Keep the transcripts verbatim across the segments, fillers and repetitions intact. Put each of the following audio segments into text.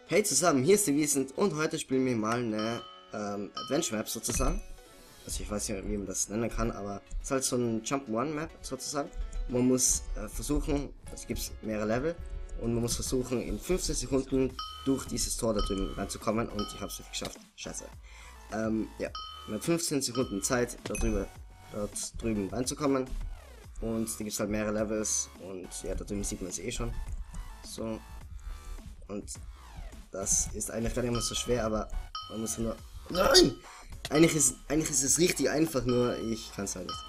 Hey zusammen, hier ist der Wiesent und heute spielen wir mal eine ähm, Adventure Map sozusagen. Also ich weiß nicht, wie man das nennen kann, aber es ist halt so ein Jump-One Map sozusagen. Man muss äh, versuchen, es gibt mehrere Level und man muss versuchen in fünfzehn Sekunden durch dieses Tor da drüben reinzukommen und ich habe es nicht geschafft. Scheiße. Ähm, ja, mit fünfzehn Sekunden Zeit da drüber, dort drüben reinzukommen und da gibt es halt mehrere Levels und ja, da drüben sieht man es eh schon. So und das ist eigentlich gar nicht mehr so schwer, aber man muss nur... Nein! Eigentlich ist, eigentlich ist es richtig einfach, nur ich kann es halt nicht.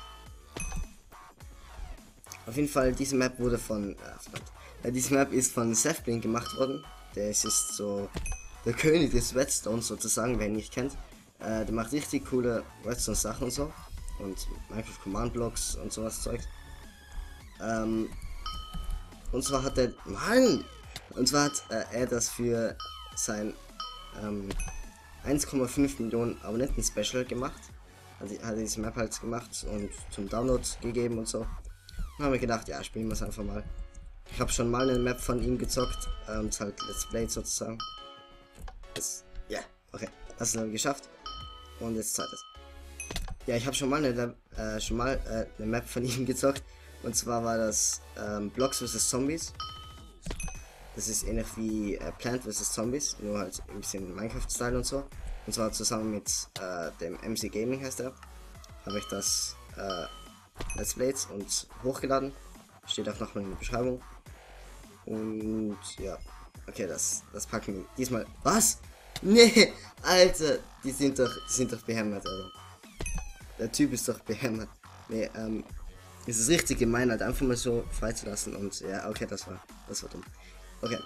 Auf jeden Fall, diese Map wurde von... Äh, ja, diese Map ist von Sethblink gemacht worden. Der ist, ist so der König des Redstone sozusagen, wer ihn nicht kennt. Äh, der macht richtig coole Redstone-Sachen und so. Und Minecraft Command Blocks und sowas Zeug. Ähm, und zwar hat er... Mann! Und zwar hat äh, er das für sein ähm, eins Komma fünf Millionen Abonnenten Special gemacht. Also hat er diese Map halt gemacht und zum Download gegeben und so. Dann haben wir gedacht, ja, spielen wir es einfach mal. Ich habe schon mal eine Map von ihm gezockt und ähm, halt Let's Play sozusagen. Das, ja, okay, das ist geschafft. Und jetzt zweites. Ja, ich habe schon mal eine, äh, schon mal äh, eine Map von ihm gezockt. Und zwar war das ähm, Blocks versus. Zombies. Das ist ähnlich wie äh, Plant versus. Zombies, nur halt ein bisschen Minecraft-Style und so. Und zwar zusammen mit äh, dem M C Gaming heißt er. Habe ich das äh, Let's Plays und hochgeladen. Steht auch nochmal in der Beschreibung. Und ja, okay, das, das packen wir diesmal. Was? Nee, Alter, die sind doch, die sind doch behämmert, Alter. Der Typ ist doch behämmert. Nee, ähm, es ist richtig gemein, halt einfach mal so freizulassen und ja, okay, das war, das war dumm. Okay.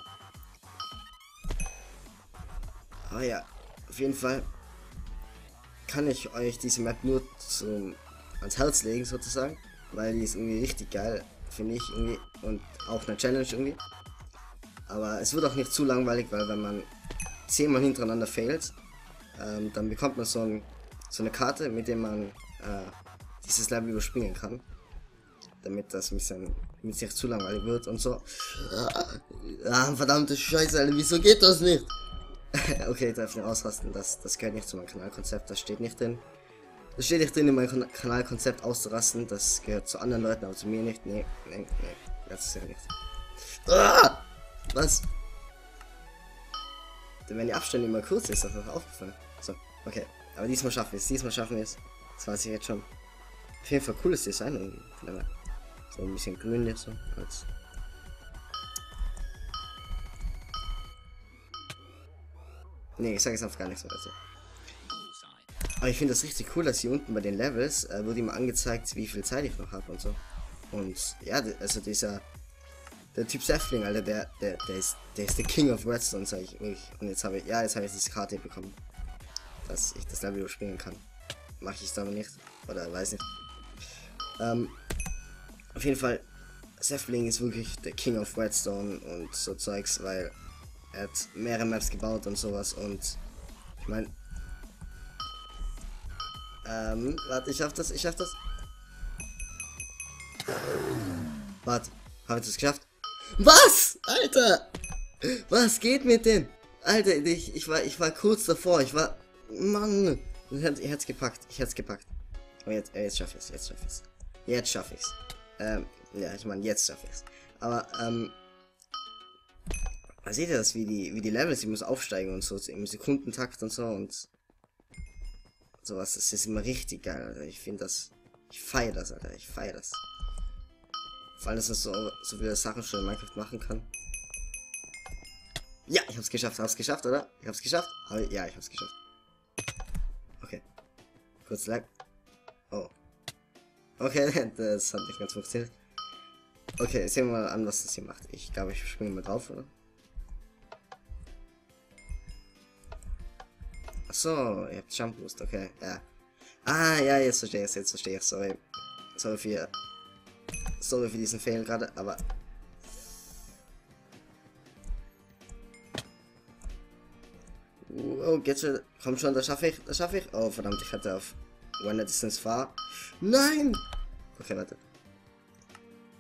Aber ja, auf jeden Fall kann ich euch diese Map nur zum, ans Herz legen sozusagen, weil die ist irgendwie richtig geil, finde ich irgendwie und auch eine Challenge irgendwie. Aber es wird auch nicht zu langweilig, weil wenn man zehnmal hintereinander failt, ähm, dann bekommt man so, ein, so eine Karte, mit der man äh, dieses Level überspringen kann. Damit das ein bisschen, damit es nicht zu langweilig wird und so. Ah, verdammte Scheiße, Alter, wieso geht das nicht? Okay, ich darf nicht ausrasten, das, das gehört nicht zu meinem Kanalkonzept, das steht nicht drin. Das steht nicht drin, in meinem Kanalkonzept auszurasten, das gehört zu anderen Leuten, aber zu mir nicht. Nee, nee, nee, das ist ja nicht. Ah, was? Denn wenn die Abstände immer kurz ist, ist das auch aufgefallen. So, okay, aber diesmal schaffen wir es, diesmal schaffen wir es. Das weiß ich jetzt schon. Auf jeden Fall cooles Design irgendwie. So ein bisschen grün jetzt so als. Nee, ich sage jetzt einfach gar nichts mehr dazu. Aber ich finde das richtig cool, dass hier unten bei den Levels äh, wird immer angezeigt, wie viel Zeit ich noch habe und so. Und ja, also dieser der Typ Sethblink, Alter, der, der, der ist der ist der King of Redstone, sag ich wirklich. Und jetzt habe ich, ja, jetzt habe ich diese Karte bekommen, dass ich das Level überspringen kann. Mache ich es aber nicht, oder weiß nicht. Ähm, auf jeden Fall, Sethblink ist wirklich der King of Redstone und so Zeugs, weil er hat mehrere Maps gebaut und sowas und ich meine, ähm, warte, ich schaff das, ich schaff das. Warte, habe ich das geschafft? Was? Alter! Was geht mit dem? Alter, ich, ich war, ich war kurz davor, ich war, Mann, ich hätte es gepackt, ich hätte es gepackt. Aber jetzt, äh, jetzt schaffe ich es, jetzt schaffe ich es. Jetzt schaffe ich es. Ähm, ja, ich meine, jetzt schaffe ich es. Aber, ähm, seht ihr das, wie die, wie die Levels, die muss aufsteigen und so, im Sekundentakt und so und sowas, das ist immer richtig geil, Alter. Ich finde das, ich feiere das, Alter, ich feiere das. Vor allem, dass man so, so viele Sachen schon in Minecraft machen kann. Ja, ich hab's geschafft, hab's geschafft, oder? Ich hab's geschafft? Aber, ja, ich hab's geschafft. Okay. Kurz lag. Oh. Okay, das hat nicht ganz funktioniert. Okay, sehen wir mal an, was das hier macht. Ich glaube, ich springe mal drauf, oder? Achso, ihr habt Jump Boost, okay, ja. Ah, ja, jetzt verstehe ich jetzt verstehe ich sorry. Sorry für, sorry für diesen Fail gerade, aber... Oh, geht's schon, komm schon, das schaffe ich, das schaffe ich. Oh, verdammt, ich hatte auf One Distance Far. Nein! Okay, warte.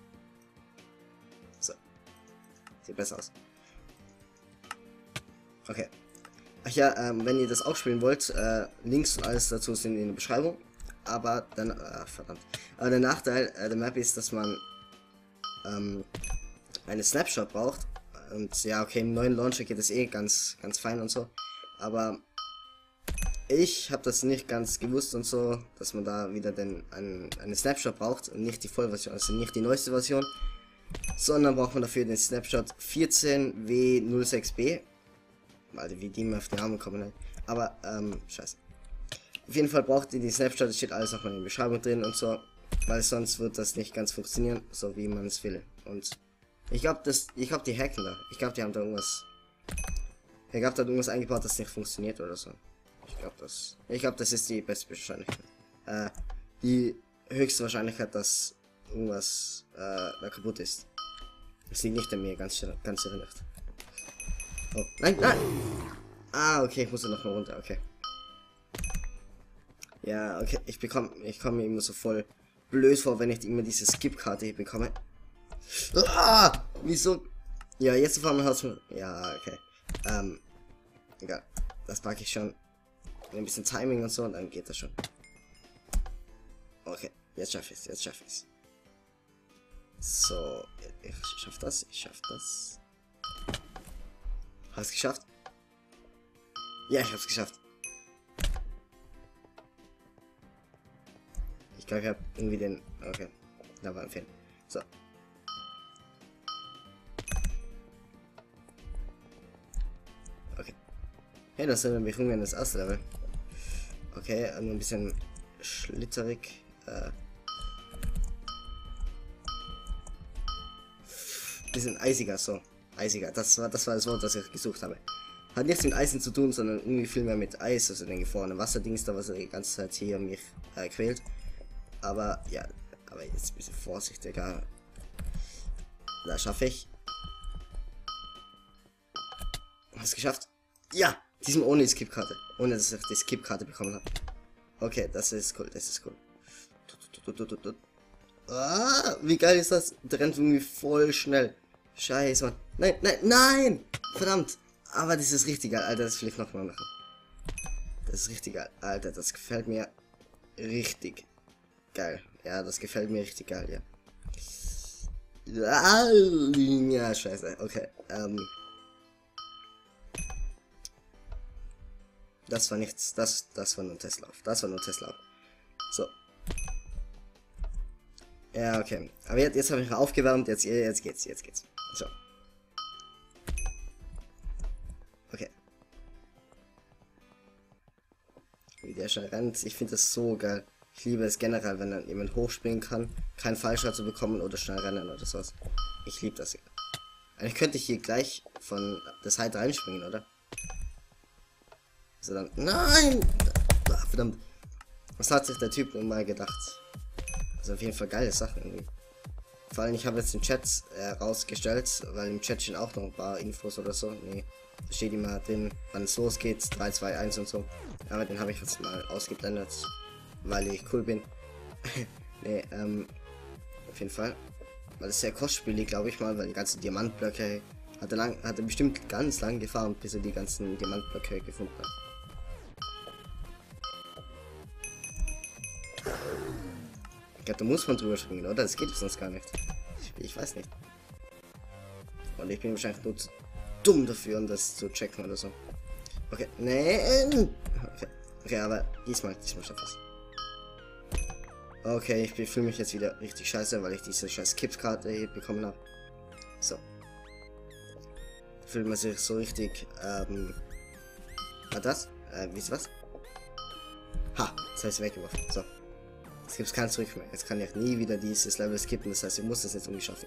So. Sieht besser aus. Okay. Ach ja, ähm, wenn ihr das auch spielen wollt, äh, Links und alles dazu sind in der Beschreibung. Aber dann, äh, verdammt. Aber der Nachteil äh, der Map ist, dass man ähm, eine Snapshot braucht. Und ja, okay, im neuen Launcher geht es eh ganz, ganz fein und so. Aber ich habe das nicht ganz gewusst und so, dass man da wieder den, einen, eine Snapshot braucht und nicht die Vollversion, also nicht die neueste Version, sondern braucht man dafür den Snapshot vierzehn W null sechs B. Also wie die mir auf den Namen kommen. Aber, ähm, scheiße. Auf jeden Fall braucht ihr die Snapshot, das steht alles nochmal in der Beschreibung drin und so, weil sonst wird das nicht ganz funktionieren, so wie man es will. Und ich glaube, das, ich glaube, die hacken da. Ich glaube, die haben da irgendwas, ich glaube, da hat irgendwas eingebaut, das nicht funktioniert oder so. Ich glaube, das, ich glaube, das ist die beste Wahrscheinlichkeit. Äh, die höchste Wahrscheinlichkeit, dass irgendwas äh, da kaputt ist. Das liegt nicht an mir, ganz, ganz sicher nicht. Oh, nein, nein! Ah, okay, ich muss noch mal runter, okay. Ja, okay, ich bekomme, ich komme mir immer so voll blöd vor, wenn ich immer diese Skip-Karte hier bekomme. Ah! Wieso? Ja, jetzt fahren wir Haus. Ja, okay. Ähm, egal. Das packe ich schon. Ein bisschen Timing und so und dann geht das schon. Okay, jetzt schaffe ich es, jetzt schaffe ich es. So, ich schaff das, ich schaff das. Hast du geschafft? Ja, ich hab's geschafft. Ich glaube, ich habe irgendwie den. Okay, da war ein Fehler. So. Okay. Hey, das erinnert mich irgendwie an das erste Level. Okay, nur ein bisschen schlitterig. Äh. Bisschen eisiger, so. Eisiger, das war das war das Wort, das ich gesucht habe. Hat nichts mit Eisen zu tun, sondern irgendwie viel mehr mit Eis, also den gefrorenen Wasserdings da, was er die ganze Zeit hier mich äh, quält. Aber ja, aber jetzt ein bisschen vorsichtiger. Da schaffe ich. Hast du geschafft? Ja! Diesem ohne die Skip-Karte. Ohne dass ich die Skip-Karte bekommen habe. Okay, das ist cool, das ist cool. Ah, wie geil ist das? Der rennt irgendwie voll schnell. Scheiße, Mann. Nein, nein, nein! Verdammt! Aber das ist richtig geil, Alter, das will ich nochmal machen. Das ist richtig geil, Alter, das gefällt mir richtig geil. Ja, das gefällt mir richtig geil, ja. Ja, scheiße, okay. Ähm. Das war nichts, das, das war nur Testlauf. Das war nur Testlauf. So. Ja, okay. Aber jetzt, jetzt habe ich aufgewärmt, jetzt, jetzt geht's, jetzt geht's. So. Okay. Wie der schon rennt, ich finde das so geil. Ich liebe es generell, wenn dann jemand hochspringen kann, keinen Fallschlag zu bekommen oder schnell rennen oder sowas. Ich liebe das. Eigentlich könnte ich hier gleich von der Seite reinspringen, oder? Also dann. Nein! Ah, verdammt. Was hat sich der Typ nun mal gedacht? Also auf jeden Fall geile Sachen irgendwie. Vor allem, ich habe jetzt den Chat äh, rausgestellt, weil im Chat stehen auch noch ein paar Infos oder so. Nee, da steht immer drin, wann es losgeht, drei, zwei, eins und so. Aber den habe ich jetzt mal ausgeblendet, weil ich cool bin. Nee, ähm, auf jeden Fall. Weil es sehr kostspielig, glaube ich mal, weil die ganzen Diamantblöcke hatte lang, hatte bestimmt ganz lang gefahren, bis er die ganzen Diamantblöcke gefunden hat. Ich glaube, da muss man drüber springen, oder? Das geht sonst gar nicht. Ich, ich weiß nicht. Und ich bin wahrscheinlich nur zu dumm dafür, um das zu checken oder so. Okay, nein! Okay, okay, aber diesmal, diesmal schafft es. Okay, ich fühle mich jetzt wieder richtig scheiße, weil ich diese scheiß Kippskarte hier bekommen habe. So. Fühlt man sich so richtig, ähm... War das? Äh, wisst ihr was? Ha, das heißt weggeworfen. So. Jetzt gibt es kein Zurück mehr. Jetzt kann ich nie wieder dieses Level skippen, das heißt, ich muss das jetzt irgendwie schaffen.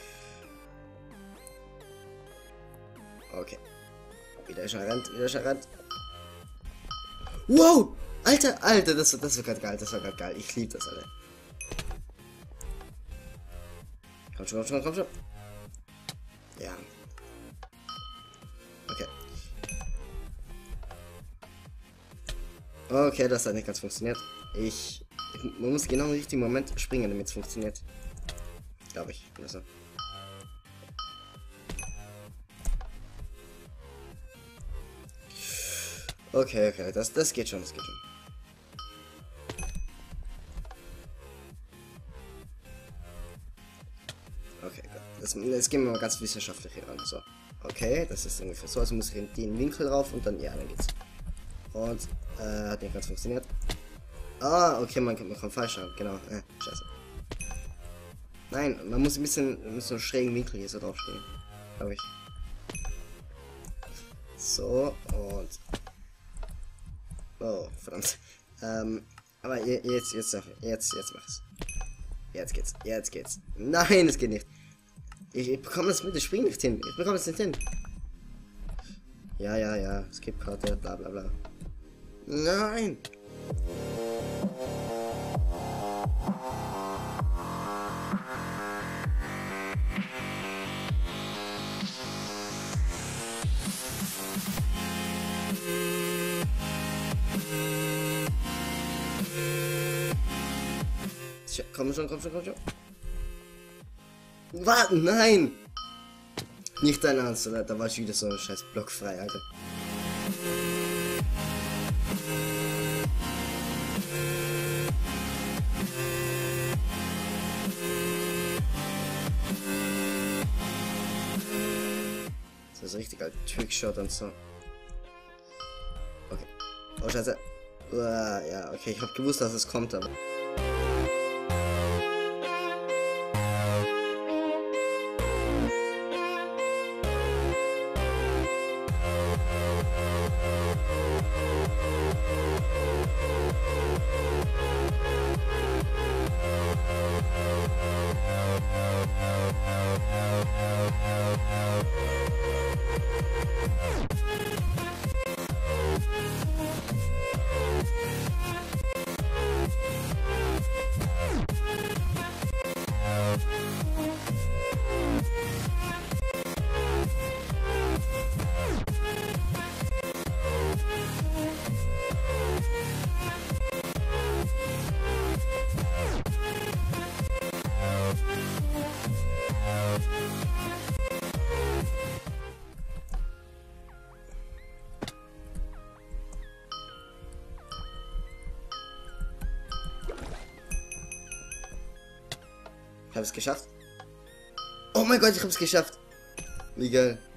Okay. Wieder schnell rennt, wieder schnell rennt. Wow! Alter, Alter, das, das war gerade geil, das war gerade geil. Ich liebe das, Alter. Komm schon, komm schon, komm schon. Ja. Okay. Okay, das hat nicht ganz funktioniert. Ich... Man muss genau im richtigen Moment springen, damit es funktioniert. Glaube ich. Also. Okay, Okay, okay, das, das geht schon, das geht schon. Okay, gut. Das, jetzt gehen wir mal ganz wissenschaftlich hier ran. So. Okay, das ist ungefähr so. Also muss ich in den Winkel rauf und dann, ja, dann geht's. Und, äh, hat nicht ganz funktioniert. Ah, okay, man kann, man kann falsch haben, genau. Äh, scheiße. Nein, man muss ein bisschen, mit so einem schrägen Winkel hier so draufstehen. Glaube ich. So, und. Oh, verdammt. Ähm, aber jetzt, jetzt, jetzt, jetzt mach es. Jetzt geht's, jetzt geht's. Nein, es geht nicht. Ich, ich bekomme das mit, ich spring nicht hin. Ich bekomme es nicht hin. Ja, ja, ja, Skip-Karte, bla bla bla. Nein! Tja, komm schon, komm schon, komm schon. Warte, nein! Nicht dein Ernst, oder? Da war ich wieder so ein scheiß Block frei, Alter. Das ist richtig, Alter. Trickshot und so. Okay. Oh, scheiße. Uah, ja, okay, ich hab gewusst, dass es kommt, aber... Ich habe es geschafft. Oh mein Gott, ich habe es geschafft. Wie geil.